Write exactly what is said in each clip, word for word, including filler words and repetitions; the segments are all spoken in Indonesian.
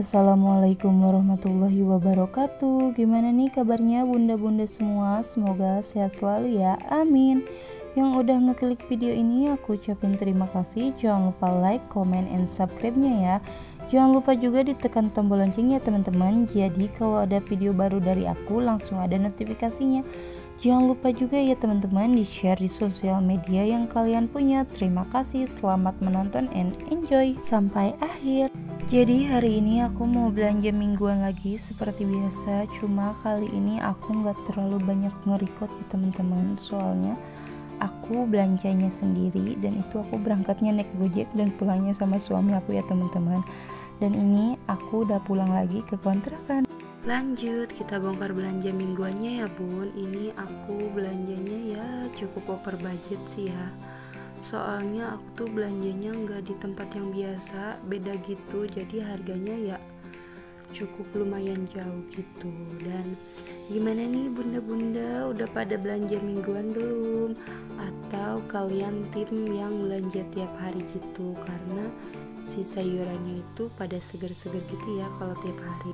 Assalamualaikum warahmatullahi wabarakatuh. Gimana nih kabarnya bunda-bunda semua? Semoga sehat selalu ya, amin. Yang udah ngeklik video ini aku ucapin terima kasih. Jangan lupa like, comment, and subscribe-nya ya. Jangan lupa juga ditekan tombol lonceng ya teman-teman. Jadi kalau ada video baru dari aku langsung ada notifikasinya. Jangan lupa juga ya teman-teman di share di sosial media yang kalian punya. Terima kasih, selamat menonton and enjoy sampai akhir. Jadi hari ini aku mau belanja mingguan lagi seperti biasa. Cuma kali ini aku nggak terlalu banyak nge-record ya teman-teman. Soalnya aku belanjanya sendiri dan itu aku berangkatnya naik Gojek dan pulangnya sama suami aku ya teman-teman. Dan ini aku udah pulang lagi ke kontrakan. Lanjut, kita bongkar belanja mingguannya ya bun. Ini aku belanjanya ya cukup over budget sih ya. Soalnya aku tuh belanjanya nggak di tempat yang biasa, beda gitu. Jadi harganya ya cukup lumayan jauh gitu. Dan gimana nih bunda-bunda, udah pada belanja mingguan belum? Atau kalian tim yang belanja tiap hari gitu? Karena si sayurannya itu pada seger-seger gitu ya kalau tiap hari.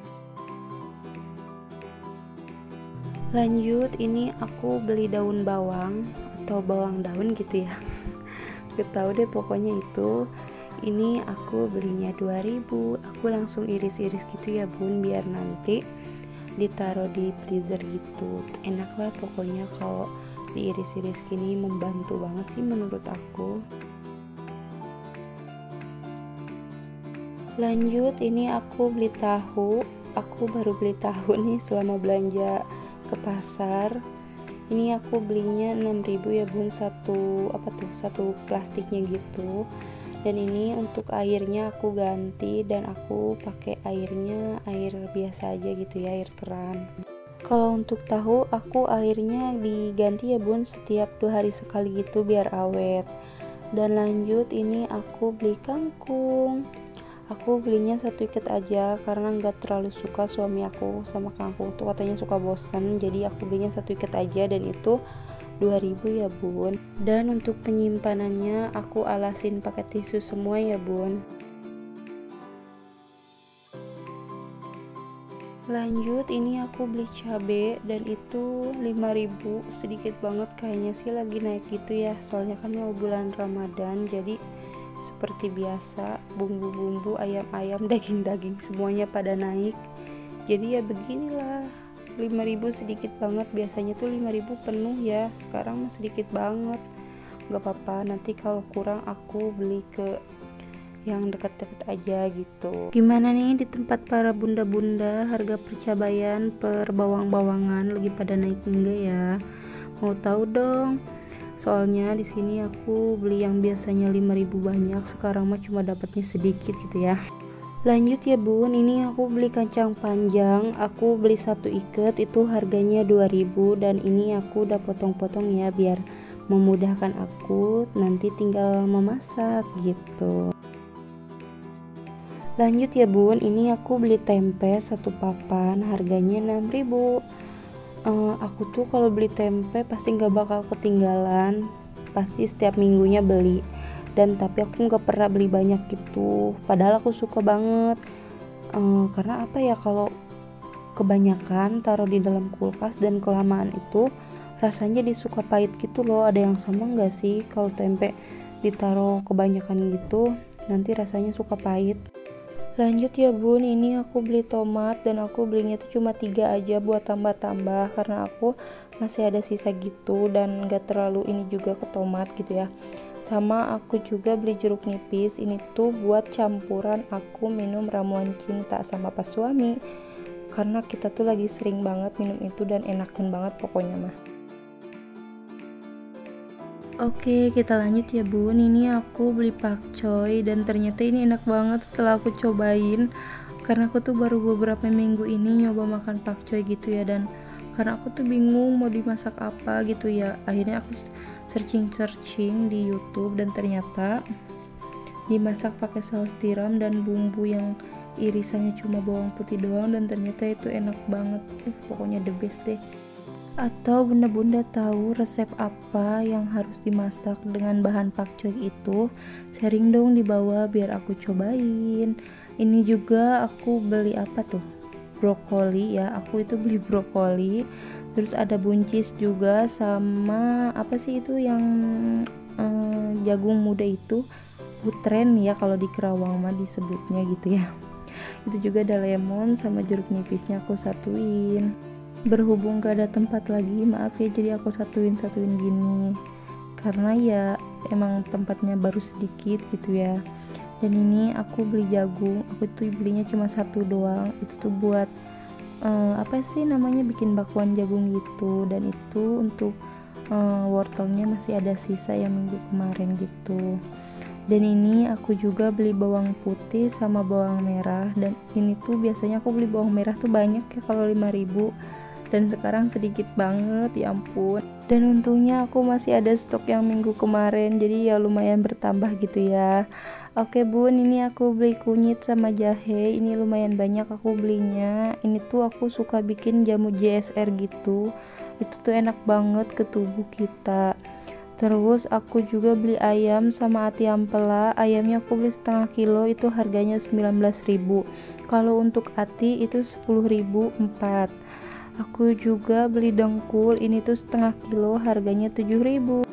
Lanjut, ini aku beli daun bawang atau bawang daun gitu ya. Gak tau deh pokoknya itu. Ini aku belinya dua ribu. Aku langsung iris-iris gitu ya bun, biar nanti ditaruh di freezer gitu. Enak lah pokoknya kalau diiris-iris gini, membantu banget sih menurut aku. Lanjut, ini aku beli tahu. Aku baru beli tahu nih selama belanja ke pasar. Ini aku belinya enam ribu ya bun, satu apa tuh satu plastiknya gitu. Dan ini untuk airnya aku ganti dan aku pakai airnya air biasa aja gitu ya, air keran. Kalau untuk tahu aku airnya diganti ya bun setiap dua hari sekali gitu biar awet. Dan lanjut, ini aku beli kangkung. Aku belinya satu ikat aja karena nggak terlalu suka suami aku sama kangkung tuh, katanya suka bosan. Jadi aku belinya satu ikat aja dan itu dua ribu ya bun. Dan untuk penyimpanannya aku alasin pakai tisu semua ya bun. Lanjut, ini aku beli cabe dan itu lima ribu, sedikit banget, kayaknya sih lagi naik gitu ya. Soalnya kan mau bulan Ramadan, jadi seperti biasa bumbu-bumbu, ayam-ayam, daging-daging semuanya pada naik. Jadi ya beginilah, lima ribu sedikit banget. Biasanya tuh lima ribu penuh ya, sekarang mah sedikit banget. Gak apa-apa, nanti kalau kurang aku beli ke yang deket-deket aja gitu. Gimana nih di tempat para bunda-bunda, harga percabayan per bawang-bawangan lagi pada naik enggak ya? Mau tahu dong. Soalnya di sini aku beli yang biasanya lima ribu banyak, sekarang mah cuma dapatnya sedikit gitu ya. Lanjut ya bun, ini aku beli kacang panjang. Aku beli satu ikat, itu harganya dua ribu. Dan ini aku udah potong-potong ya biar memudahkan aku nanti tinggal memasak gitu. Lanjut ya bun, ini aku beli tempe satu papan, harganya enam ribu. Uh, aku tuh kalau beli tempe pasti nggak bakal ketinggalan, pasti setiap minggunya beli. Dan tapi aku nggak pernah beli banyak gitu, padahal aku suka banget. Uh, karena apa ya, kalau kebanyakan taruh di dalam kulkas dan kelamaan itu rasanya jadi suka pahit gitu loh. Ada yang sama nggak sih kalau tempe ditaruh kebanyakan gitu nanti rasanya suka pahit? Lanjut ya bun, ini aku beli tomat dan aku belinya tuh cuma tiga aja buat tambah-tambah karena aku masih ada sisa gitu dan gak terlalu ini juga ke tomat gitu ya. Sama aku juga beli jeruk nipis, ini tuh buat campuran aku minum ramuan cinta sama pas suami, karena kita tuh lagi sering banget minum itu dan enakan banget pokoknya mah. Oke, kita lanjut ya bun. Ini aku beli pakcoy dan ternyata ini enak banget setelah aku cobain. Karena aku tuh baru beberapa minggu ini nyoba makan pakcoy gitu ya, dan karena aku tuh bingung mau dimasak apa gitu ya, akhirnya aku searching-searching di YouTube dan ternyata dimasak pakai saus tiram dan bumbu yang irisannya cuma bawang putih doang, dan ternyata itu enak banget. Eh, pokoknya the best deh. Atau bunda-bunda tahu resep apa yang harus dimasak dengan bahan pakcoy itu? Sharing dong di bawah biar aku cobain. Ini juga aku beli apa tuh, brokoli ya, aku itu beli brokoli, terus ada buncis juga, sama apa sih itu yang eh, jagung muda itu, putren ya kalau di Kerawang mah disebutnya gitu ya. Itu juga ada lemon sama jeruk nipisnya aku satuin. Berhubung gak ada tempat lagi, maaf ya, jadi aku satuin-satuin gini karena ya emang tempatnya baru sedikit gitu ya. Dan ini aku beli jagung, aku tuh belinya cuma satu doang, itu tuh buat uh, apa sih namanya, bikin bakwan jagung gitu. Dan itu untuk uh, wortelnya masih ada sisa yang minggu kemarin gitu. Dan ini aku juga beli bawang putih sama bawang merah, dan ini tuh biasanya aku beli bawang merah tuh banyak ya kalau lima ribu, dan sekarang sedikit banget, ya ampun. Dan untungnya aku masih ada stok yang minggu kemarin, jadi ya lumayan bertambah gitu ya. Oke bun, ini aku beli kunyit sama jahe, ini lumayan banyak aku belinya. Ini tuh aku suka bikin jamu J S R gitu, itu tuh enak banget ke tubuh kita. Terus aku juga beli ayam sama ati ampela. Ayamnya aku beli setengah kilo, itu harganya sembilan belas ribu. Kalau untuk ati itu sepuluh ribu empat. Aku juga beli dengkul, ini tuh setengah kilo, harganya tujuh ribu.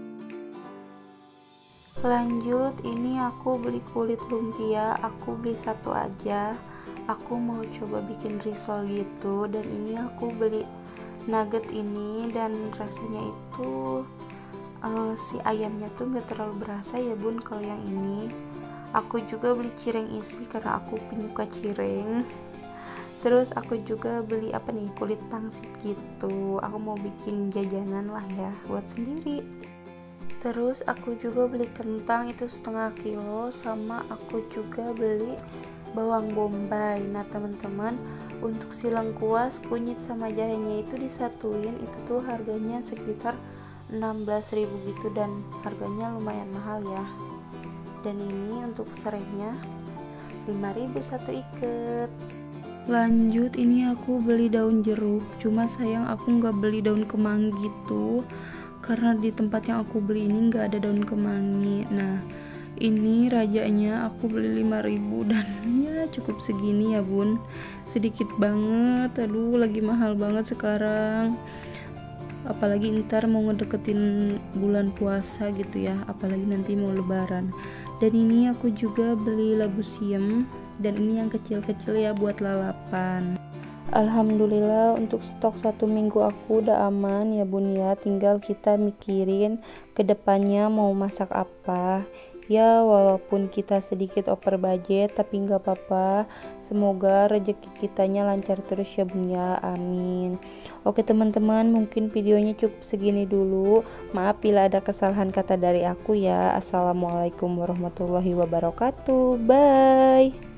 Lanjut, ini aku beli kulit lumpia, aku beli satu aja. Aku mau coba bikin risol gitu, dan ini aku beli nugget ini, dan rasanya itu uh, si ayamnya tuh gak terlalu berasa ya bun kalau yang ini. Aku juga beli cireng isi karena aku penyuka cireng. Terus aku juga beli apa nih, kulit pangsit gitu, aku mau bikin jajanan lah ya buat sendiri. Terus aku juga beli kentang itu setengah kilo, sama aku juga beli bawang bombay. Nah teman-teman, untuk si lengkuas, kunyit sama jahenya itu disatuin, itu tuh harganya sekitar enam belas ribu gitu, dan harganya lumayan mahal ya. Dan ini untuk serehnya lima ribu satu ikat. Lanjut, ini aku beli daun jeruk, cuma sayang aku nggak beli daun kemangi gitu, karena di tempat yang aku beli ini nggak ada daun kemangi. Nah ini rajanya aku beli lima ribu, dan ya cukup segini ya bun, sedikit banget. Aduh, lagi mahal banget sekarang, apalagi ntar mau ngedeketin bulan puasa gitu ya, apalagi nanti mau lebaran. Dan ini aku juga beli labu siam, dan ini yang kecil-kecil ya buat lalapan. Alhamdulillah untuk stok satu minggu aku udah aman ya bun ya, tinggal kita mikirin kedepannya mau masak apa ya. Walaupun kita sedikit over budget tapi nggak apa-apa, semoga rezeki kitanya lancar terus ya bun ya, amin. Oke teman-teman, mungkin videonya cukup segini dulu, maaf bila ada kesalahan kata dari aku ya. Assalamualaikum warahmatullahi wabarakatuh, bye.